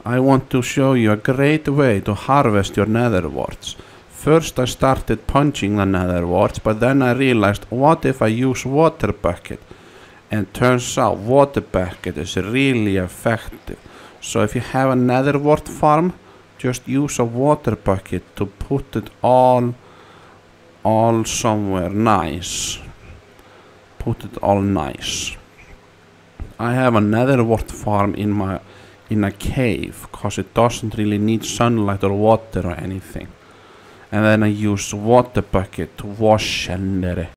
I want to show you a great way to harvest your nether warts. First I started punching the nether warts, but then I realized, what if I use water bucket? And turns out water bucket is really effective. So if you have a nether wart farm, just use a water bucket to put it all somewhere nice. Put it all nice. I have a nether wart farm in a cave, cause it doesn't really need sunlight or water or anything. And then I use water bucket to wash and